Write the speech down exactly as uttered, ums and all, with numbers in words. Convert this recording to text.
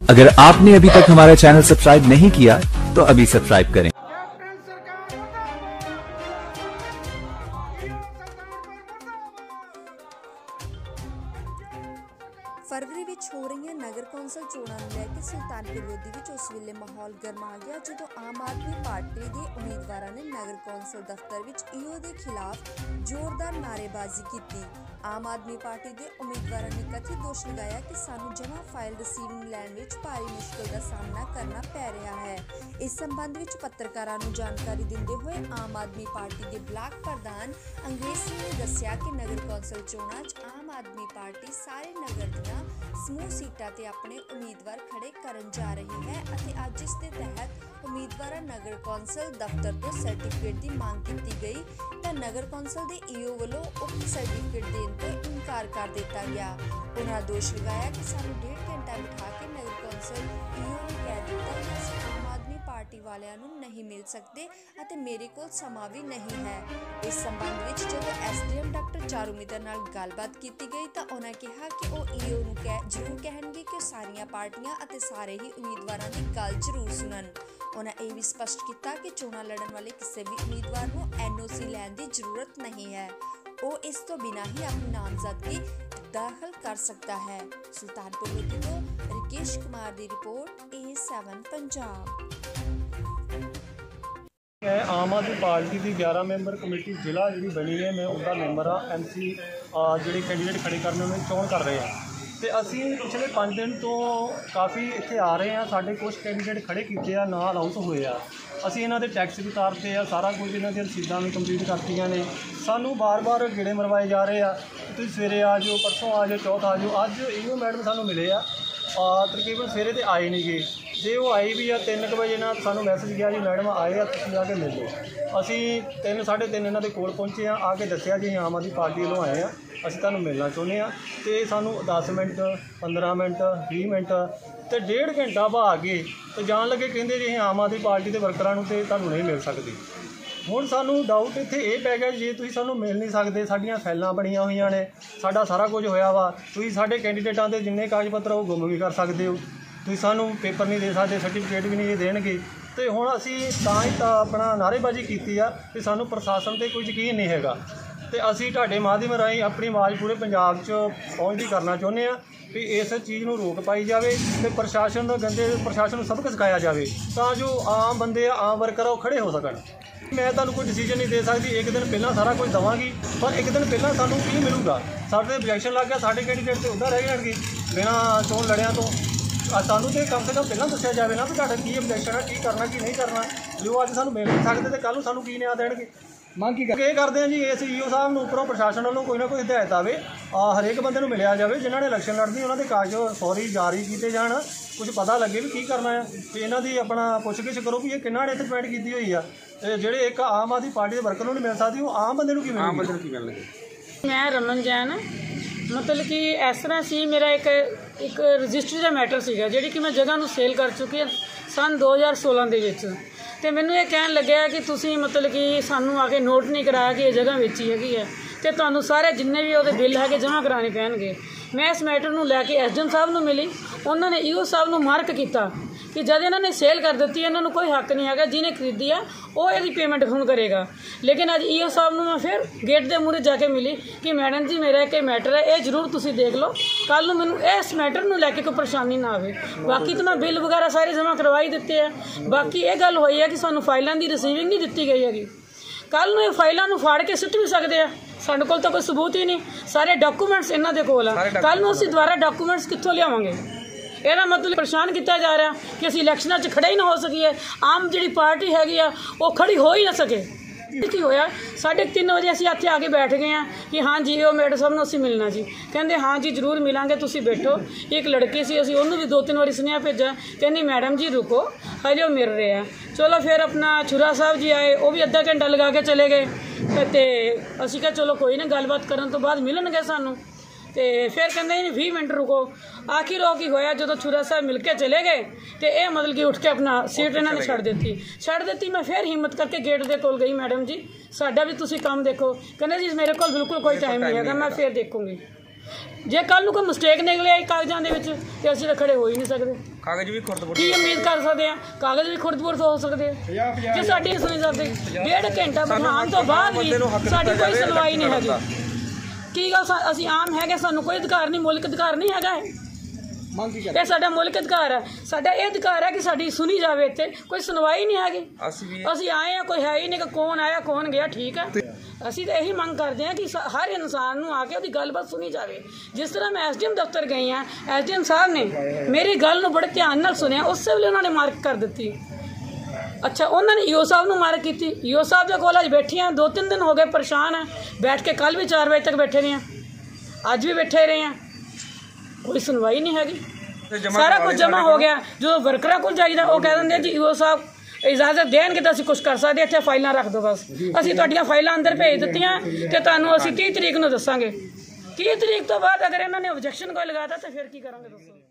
अगर आपने अभी तक हमारा चैनल सब्सक्राइब नहीं किया तो अभी सब्सक्राइब करें। फरवरी विच हो रही नगर कौंसल चोणां नूं लैके सुल्तानपुर लोधी विच उस वेले माहौल गर्मा गया जदों आम आदमी पार्टी के उम्मीदवारों ने नगर कौंसल दफ्तर विच ईओ के खिलाफ जोरदार नारेबाजी की। आम आदमी पार्टी के उम्मीदवारों ने कथित दोष लगाया कि सानू जमा फाइल रिसीविंग लैण विच भारी मुश्किल का सामना करना पै रहा है। इस संबंध विच पत्रकारां नूं जानकारी दिंदे हुए आम आदमी पार्टी के ब्लाक प्रधान अंग्रेज सिंह ने दस्सिया कि नगर कौंसल चोणां च आम आदमी पार्टी सारे नगर दियां समूह सीटां ते अपने उम्मीदवार खड़े करन जा रही है अते अज इस दे तहत उम्मीदवार नगर कौंसल दफ्तर तो सर्टिफिकेट की मांग की गई तो नगर कौंसल के ईओ वालों उक्त सर्टिफिकेट देने तो इनकार कर दिया गया। उन्होंने दोष लगाया कि सानू डेढ़ घंटा बिठा के नगर कौंसल ईओ ने कह दिता कि असीं आम आदमी पार्टी वालियां नूं नहीं मिल सकते अते मेरे कोल समा भी नहीं है। इस संबंध विच जदों एसडीएम डॉक्टर चारू मित्तर नाल गलबात की गई तो उन्होंने कहा कि वो ईओ नूं कह जरूर कहणगे कि सारियां पार्टियां अते सारे ही उम्मीदवारां दी गल जरूर सुनन। उन्होंने यह भी स्पष्ट किया कि चोणां लड़न वाले किसी भी उम्मीदवार को एनओसी लैण की जरूरत नहीं है, वो इस तो बिना ही अपनी नामजदगी दाखिल कर सकता है। सुल्तानपुर लोधी तो रिकेश कुमार की रिपोर्ट ए सैवन पंजाब। आम आदमी पार्टी की ग्यारह मैंबर कमेटी जिला जी बनी है, मैं उसका मैंबर हाँ। एम सी जो कैंडीडेट खड़े करने में चोण कर रहे हैं तो असी पिछले पाँच दिन तो काफ़ी इतने आ रहे हैं। साढ़े कुछ कैंडीडेट खड़े किए आ, ना अनाउंस होए आ, असी इन्हों के टैक्स भी उतारते आ, सारा कुछ इन्हों दी रसीदां भी कंप्लीट करतियां ने। सानू बार बार गेड़े मरवाए जा रहे हैं, तुसीं सवेरे आ जाओ, परसों आ जाओ, चौथ आ जाओ। अज ईओ मैडम सानू मिले आ, तकरीबन सवेरे तो आए नहीं गए, जे वो आई भी आ तीन क बजे ना सानू मैसेज गया जी मैडम आए आ, तुसीं आके मिल लो। असी तीन साढ़े तीन इन्हों के कोल पहुँचे आ, आके दस्सिया जी आम आदमी पार्टी वालों आए हैं, असीं तुहानूं मिलना चाहुंदे आ। तो सानू दस मिनट पंद्रह मिनट बीस मिनट तो डेढ़ घंटा बहा के तो जान लगे कहिंदे जी आम आदमी पार्टी के वर्करां नूं ते तुहानूं नहीं मिल सकदी। हुण सानू डाउट इत्थे ये पै गया जे तुसीं सानूं मिल नहीं सकदे, साडीआं फैलां बणीआं होईआं ने, साडा सारा कुछ होया वा, तुसीं साडे कैंडीडेटां दे जिन्ने कागज पत्र वो गुम भी कर सकदे हो, तुसीं सानूं पेपर नहीं दे सकदे, सर्टिफिकेट भी नहीं देणगे। तो हुण असीं तां ही तां अपना नारेबाजी कीती आ कि सानूं प्रशासन ते कोई यकीन नहीं हैगा। तो असीं तुहाडे माध्यम राहीं अपनी आवाज़ पूरे पंजाब च पहुँचती करना चाहुंदे आ भी इस चीज़ नूं रोक पाई जाए तो प्रशासन गंदे प्रशासन नूं सबक सिखाया जाए तां जो आम बंदे आम वर्कर वो खड़े हो सकन। मैं तुहानूं कोई डिसीजन नहीं दे सकती, एक दिन पहला सारा कुछ देवांगी, पर एक दिन पहला सानूं की मिलूगा। साडे ऑब्जैक्शन लग गया, साडे कैंडीडेट तो उदा रह जाणगे बिना चोण लड़िया तो। सानूं तो कम से कम पहला दस्सिया जाए ना भी तुहाडा की ऑब्जैक्शन है, की करना की नहीं करना। जो अज सानूं मिल नहीं सकते तो कल नूं सानूं की न्याय देणगे। मंग की ये करते हैं जी इस ईओ साहब नूं उपरों प्रशासन वालों कोई ना कोई हिदायत आवे, हरेक बंदे नूं मिलिया जाए जिन्होंने इलैक्शन लड़नी उन्होंने कागज फौरी जारी किए जाण, कुछ पता लगे भी की करना है। तो इन्हों की अपना पुछगिछ करो भी ये किन्ना ने इत्थे अपॉइंट की हुई है, ਜਿਹੜੇ एक आम आदमी पार्टी के वर्कर नहीं मिल सकती, वो आम बंदे नूं किवें मिलणगे। मैं रमन जैन मतलब कि इस तरह से मेरा एक एक रजिस्ट्री का मैटर सीगा जिहड़ी कि मैं जगह नूं सेल कर चुकी है सन दो हज़ार सोलह दे विच। तो मैनूं ये कहण लग्या कि तुसीं मतलब कि सानूं आके नोट नहीं कराया कि ये जगह वेची हैगी है तो तुहानूं सारे जिन्ने भी उहदे बिल है जमा कराने पैणगे। मैं इस मैटर नूं लैके एस डी एम साहब नूं मिली, उन्होंने ईओ साहब नूं मार्क किया कि जब इन्होंने सेल कर दी इन्होंने कोई हक नहीं है, जिन्हें खरीदी है वो यदि पेमेंट हुण करेगा। लेकिन अज ईओ साहब नूं मैं फिर गेट के मूहरे जाके मिली कि मैडम जी मेरा एक मैटर है, ये जरूर तुसीं देख लो, कल नूं मैनूं इस मैटर नूं लैके कोई परेशानी ना आवे। बाकी तो मैं बिल वगैरह सारे जमा करवाई दिते हैं। बाकी ये गल होई है कि सानूं फाइलों की रिसीविंग नहीं दी गई हैगी, कल नूं ये फाइलों नूं फाड़ के सुੱਟ भी सकते हैं, साडे कोल तो कोई सबूत ही नहीं, सारे डॉकूमेंट्स इन्हां दे कोल आ, कल नूं असीं दुबारा डॉकूमेंट्स कित्थों लियावांगे। ਇਹਦਾ मतलब परेशान किया जा रहा कि असीं इलैक्शनां 'ਚ खड़े ही ना हो सकीए, आम जिहड़ी पार्टी हैगी आ वो खड़ी हो ही ना सके। की होया साढ़े तीन बजे असीं इत्थे आके बैठ गए हैं कि हाँ जी वो मैडम साहब नूं असीं मिलना जी, कहंदे हाँ जी जरूर मिलांगे, तुसीं बैठो। एक लड़की सी असीं उहनूं भी दो तीन बारी सुनेहा भेजा, कहंदी मैडम जी रुको हजे वो मिल रहे हैं। चलो फिर अपना छुरा साहब जी आए, वो भी अद्धा घंटा लगा के चले गए तो असीं कहा चलो कोई ना गलबात करन तो बाद मिलणगे सानूं। तो फिर कहते नहीं बीस मिनट रुको, आखिर वो की होया जो छुरा साहब मिल के चले गए तो यह मतलब कि उठ के अपना सीट इन्होंने छड़ दी छड़ दी मैं फिर हिम्मत करके गेट के कोल गई, मैडम जी साडा भी तुसीं काम देखो। कहने जी मेरे को बिल्कुल कोई टाइम नहीं है, मैं फिर देखूँगी। ਜੇ ਕੱਲ ਨੂੰ ਕੋਈ ਮਿਸਟੇਕ ਨਿਕਲਿਆ ਇਹ ਕਾਗਜ਼ਾਂ ਦੇ ਵਿੱਚ ਤੇ ਅਸੀਂ ਤਾਂ ਖੜੇ ਹੋ ਹੀ ਨਹੀਂ ਸਕਦੇ। ਕਾਗਜ਼ ਵੀ ਖੁਰਦ-ਬੁਰਦ ਕੀ ਉਮੀਦ ਕਰ ਸਕਦੇ ਆ? ਕਾਗਜ਼ ਵੀ ਖੁਰਦ-ਬੁਰਦ ਹੋ ਸਕਦੇ ਆ ਜੇ ਸਾਡੀ ਸੁਣੀ ਜਾਂਦੇ। ਡੇਢ ਘੰਟਾ ਬਿਠਾਉਣ ਤੋਂ ਬਾਅਦ ਵੀ ਸਾਡੀ ਕੋਈ ਸੁਣਵਾਈ ਨਹੀਂ ਹੈਗੀ। ਕੀ ਗੱਲ ਸਾ- ਅਸੀਂ ਆਮ ਹੈਗੇ, ਸਾਨੂੰ ਕੋਈ ਅਧਿਕਾਰ ਨਹੀਂ, ਮੁਲਕ ਅਧਿਕਾਰ ਨਹੀਂ ਹੈਗਾ ਇਹ ਇਹ ਸਾਡਾ ਮੁਲਕ ਅਧਿਕਾਰ ਹੈ। ਸਾਡਾ ਇਹ ਅਧਿਕਾਰ ਹੈ ਕਿ ਸਾਡੀ ਸੁਣੀ ਜਾਵੇ। ਇੱਥੇ ਕੋਈ ਸੁਣਵਾਈ ਨਹੀਂ ਹੈਗੀ। ਅਸੀਂ ਆਏ ਆ, ਕੋਈ ਹੈ ਹੀ ਨਹੀਂ ਕਿ ਕੌਣ ਆਇਆ ਕੌਣ ਗਿਆ। ਠੀਕ ਹੈ, ਅਸੀਂ ਤਾਂ ਇਹੀ ਮੰਗ ਕਰਦੇ ਹਾਂ ਕਿ ਸ- ਹਰ ਇਨਸਾਨ ਨੂੰ ਆ ਕੇ ਉਹਦੀ ਗੱਲਬਾਤ ਸੁਣੀ ਜਾਵੇ। ਜਿਸ ਤਰ੍ਹਾਂ ਮੈਂ ਐਸ ਡੀ ਐਮ ਦਫ਼ਤਰ ਗਈ ਹਾਂ, ਐਸ ਡੀ ਐਮ ਸਾਹਿਬ ਨੇ ਮੇਰੀ ਗੱਲ ਨੂੰ ਬੜੇ ਧਿਆਨ ਨਾਲ ਸੁਣਿਆ, ਉਸੇ ਵੇਲੇ ਉਹਨਾਂ ਨੇ ਮਾਰਕ ਕਰ ਦਿੱਤੀ। ਅੱਛਾ, ਉਹਨਾਂ ਨੇ ਈਓ ਸਾਹਿਬ ਨੂੰ ਮਾਰਕ ਕੀਤੀ। ਈਓ ਸਾਹਿਬ ਦੇ ਕੋਲ ਅੱਜ ਬੈਠੀ ਹਾਂ, ਦੋ ਤਿੰਨ ਦਿਨ ਹੋ ਗਏ ਪਰੇਸ਼ਾਨ ਹੈ, ਬੈਠ ਕੇ ਕੱਲ੍ਹ ਵੀ ਚਾਰ ਵਜੇ ਤੱਕ ਬੈਠੇ ਰਹੇ ਹਾਂ, ਅੱਜ ਵੀ ਬੈਠੇ ਰਹੇ ਹਾਂ, ਕੋਈ ਸੁਣਵਾਈ ਨਹੀਂ ਹੈਗੀ। ਸਾਰਾ ਕੁਝ ਜਮ੍ਹਾਂ ਹੋ ਗਿਆ। ਜਦੋਂ ਵਰਕਰਾਂ ਕੋਲ ਜਾਈਦਾ ਉਹ ਕਹਿ ਦਿੰਦੇ ਜੀ ਈਓ ਸਾਹਿਬ ਇਜਾਜ਼ਤ ਦੇਣਗੇ ਤਾਂ ਅਸੀਂ ਕੁਛ ਕਰ ਸਕਦੇ, ਇੱਥੇ ਫਾਈਲਾਂ ਰੱਖ ਦਿਓ ਬਸ। ਅਸੀਂ ਤੁਹਾਡੀਆਂ ਫਾਈਲਾਂ ਅੰਦਰ ਭੇਜ ਦਿੱਤੀਆਂ ਤੇ ਤੁਹਾਨੂੰ ਅਸੀਂ ਤੀਹ ਤਰੀਕ ਨੂੰ ਦੱਸਾਂਗੇ। ਤੀਹ ਤਰੀਕ ਤੋਂ ਬਾਅਦ ਅਗਰ ਇਹਨਾਂ ਨੇ ਓਬਜੈਕਸ਼ਨ ਕੋਈ ਲਗਾਤਾ ਤਾਂ ਫਿਰ ਕੀ ਕਰਾਂਗੇ ਦੱਸੋ।